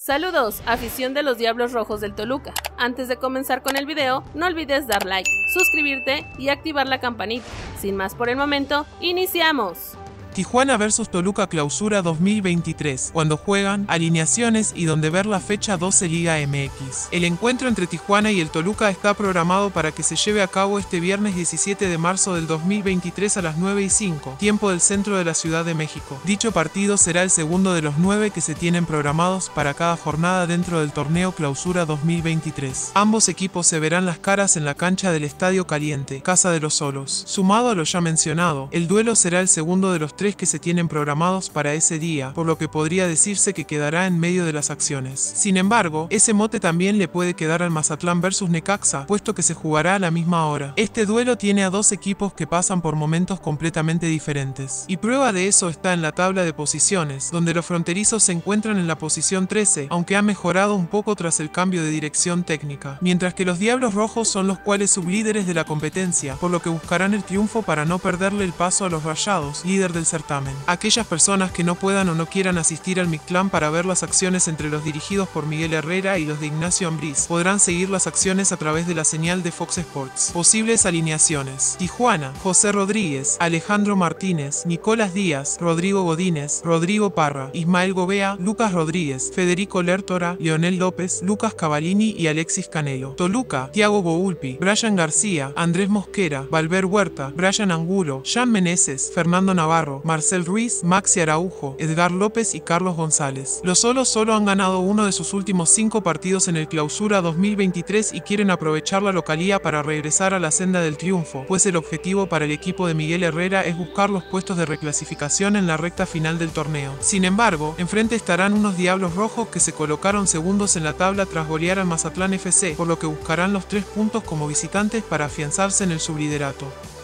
Saludos, afición de los Diablos Rojos del Toluca. Antes de comenzar con el video, no olvides dar like, suscribirte y activar la campanita. Sin más por el momento, ¡iniciamos! Tijuana vs Toluca Clausura 2023, cuando juegan, alineaciones y donde ver la fecha 12 Liga MX. El encuentro entre Tijuana y el Toluca está programado para que se lleve a cabo este viernes 17 de marzo del 2023 a las 9:05, tiempo del centro de la Ciudad de México. Dicho partido será el segundo de los 9 que se tienen programados para cada jornada dentro del torneo Clausura 2023. Ambos equipos se verán las caras en la cancha del Estadio Caliente, Casa de los Solos. Sumado a lo ya mencionado, el duelo será el segundo de los 3 que se tienen programados para ese día, por lo que podría decirse que quedará en medio de las acciones. Sin embargo, ese mote también le puede quedar al Mazatlán vs Necaxa, puesto que se jugará a la misma hora. Este duelo tiene a dos equipos que pasan por momentos completamente diferentes. Y prueba de eso está en la tabla de posiciones, donde los fronterizos se encuentran en la posición 13, aunque ha mejorado un poco tras el cambio de dirección técnica, mientras que los Diablos Rojos son los cuales sublíderes de la competencia, por lo que buscarán el triunfo para no perderle el paso a los Rayados, líder del certamen. Aquellas personas que no puedan o no quieran asistir al Mictlán para ver las acciones entre los dirigidos por Miguel Herrera y los de Ignacio Ambriz, podrán seguir las acciones a través de la señal de Fox Sports. Posibles alineaciones: Tijuana, José Rodríguez, Alejandro Martínez, Nicolás Díaz, Rodrigo Godínez, Rodrigo Parra, Ismael Gobea, Lucas Rodríguez, Federico Lertora, Leonel López, Lucas Cavallini y Alexis Canelo. Toluca, Thiago Volpi, Brian García, Andrés Mosquera, Valver Huerta, Brian Angulo, Jan Meneses, Fernando Navarro, Marcel Ruiz, Maxi Araujo, Edgar López y Carlos González. Los Solos solo han ganado uno de sus últimos 5 partidos en el Clausura 2023 y quieren aprovechar la localía para regresar a la senda del triunfo, pues el objetivo para el equipo de Miguel Herrera es buscar los puestos de reclasificación en la recta final del torneo. Sin embargo, enfrente estarán unos Diablos Rojos que se colocaron segundos en la tabla tras golear al Mazatlán FC, por lo que buscarán los 3 puntos como visitantes para afianzarse en el subliderato.